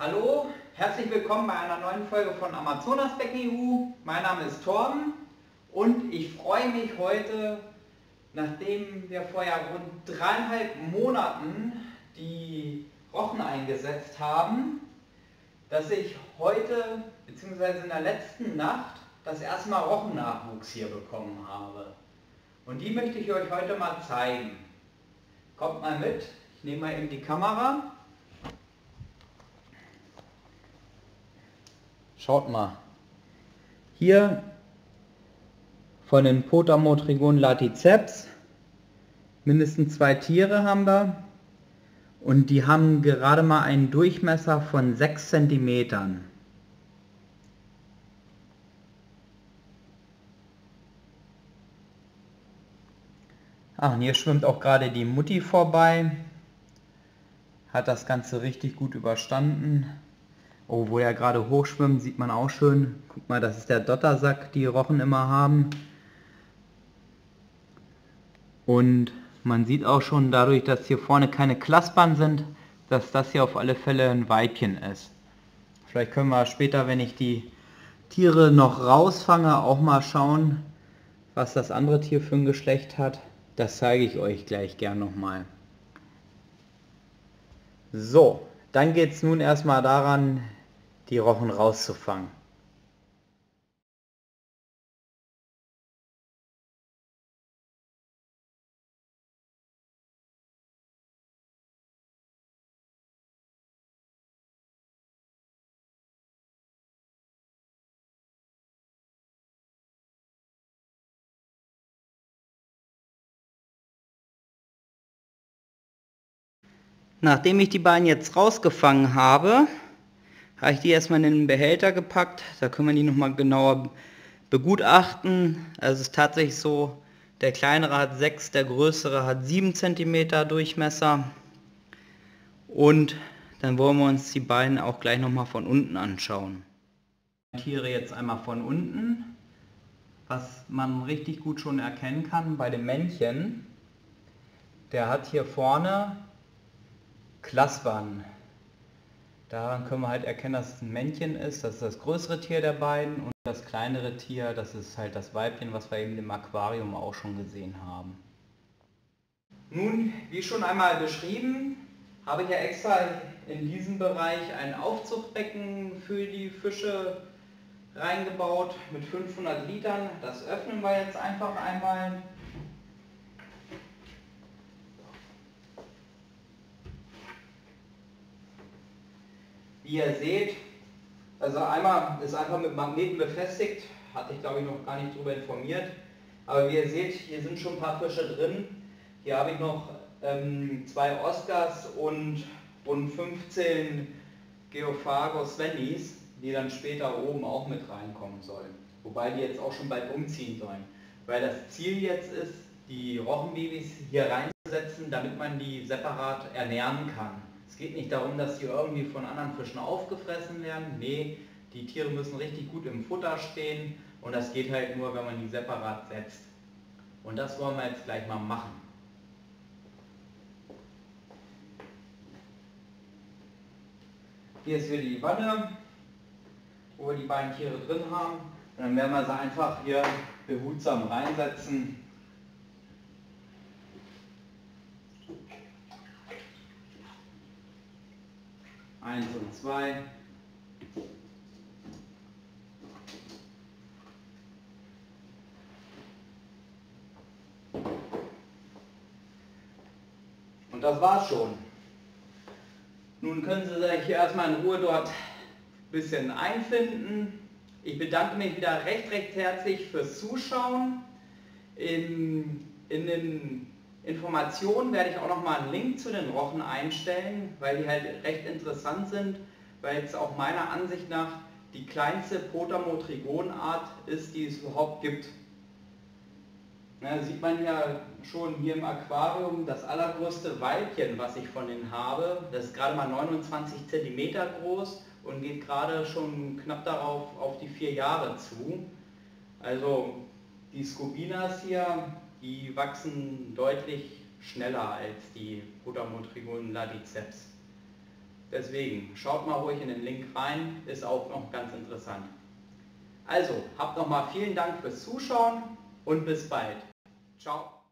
Hallo, herzlich willkommen bei einer neuen Folge von Amazonasbecken EU. Mein Name ist Torben und ich freue mich heute, nachdem wir vor ja rund 3,5 Monaten die Rochen eingesetzt haben, dass ich heute bzw. in der letzten Nacht das erste Mal Rochennachwuchs hier bekommen habe. Und die möchte ich euch heute mal zeigen. Kommt mal mit, ich nehme mal eben die Kamera. Schaut mal. Hier von den Potamotrigon laticeps. Mindestens 2 Tiere haben wir. Und die haben gerade mal einen Durchmesser von 6 cm. Ach, und hier schwimmt auch gerade die Mutti vorbei. Hat das Ganze richtig gut überstanden. Oh, wo er gerade hochschwimmt, sieht man auch schön. Guck mal, das ist der Dottersack, die Rochen immer haben. Und man sieht auch schon dadurch, dass hier vorne keine Klaspern sind, dass das hier auf alle Fälle ein Weibchen ist. Vielleicht können wir später, wenn ich die Tiere noch rausfange, auch mal schauen, was das andere Tier für ein Geschlecht hat. Das zeige ich euch gleich gern nochmal. So, dann geht es nun erstmal daran, die Rochen rauszufangen. Nachdem ich die beiden jetzt rausgefangen habe, habe ich die erstmal in den Behälter gepackt. Da können wir die nochmal genauer begutachten. Also es ist tatsächlich so, der kleinere hat 6, der größere hat 7 cm Durchmesser. Und dann wollen wir uns die beiden auch gleich nochmal von unten anschauen. Tiere jetzt einmal von unten. Was man richtig gut schon erkennen kann bei dem Männchen, der hat hier vorne Klaspern. Daran können wir halt erkennen, dass es ein Männchen ist, das ist das größere Tier der beiden, und das kleinere Tier, das ist halt das Weibchen, was wir eben im Aquarium auch schon gesehen haben. Nun, wie schon einmal beschrieben, habe ich ja extra in diesem Bereich ein Aufzuchtbecken für die Fische reingebaut mit 500 Litern. Das öffnen wir jetzt einfach einmal. Wie ihr seht, also einmal ist einfach mit Magneten befestigt, hatte ich glaube ich noch gar nicht darüber informiert, aber wie ihr seht, hier sind schon ein paar Fische drin. Hier habe ich noch 2 Oscars und rund 15 Geophagus Svennis, die dann später oben auch mit reinkommen sollen. Wobei die jetzt auch schon bald umziehen sollen. Weil das Ziel jetzt ist, die Rochenbabys hier reinzusetzen, damit man die separat ernähren kann. Es geht nicht darum, dass die irgendwie von anderen Fischen aufgefressen werden. Nee, die Tiere müssen richtig gut im Futter stehen und das geht halt nur, wenn man die separat setzt. Und das wollen wir jetzt gleich mal machen. Hier ist wieder die Wanne, wo wir die beiden Tiere drin haben. Und dann werden wir sie einfach hier behutsam reinsetzen. Eins und 2. Und das war's schon. Nun können Sie sich hier erstmal in Ruhe dort ein bisschen einfinden. Ich bedanke mich wieder recht herzlich fürs Zuschauen. In den Informationen werde ich auch nochmal einen Link zu den Rochen einstellen, weil die halt recht interessant sind, weil es auch meiner Ansicht nach die kleinste Potamotrigon-Art ist, die es überhaupt gibt. Ja, sieht man ja schon hier im Aquarium, das allergrößte Weibchen, was ich von denen habe, das ist gerade mal 29 cm groß und geht gerade schon knapp darauf auf die 4 Jahre zu. Also die Scobinas hier, die wachsen deutlich schneller als die Potamotrigon laticeps. Deswegen schaut mal ruhig in den Link rein, ist auch noch ganz interessant. Also, habt nochmal vielen Dank fürs Zuschauen und bis bald. Ciao.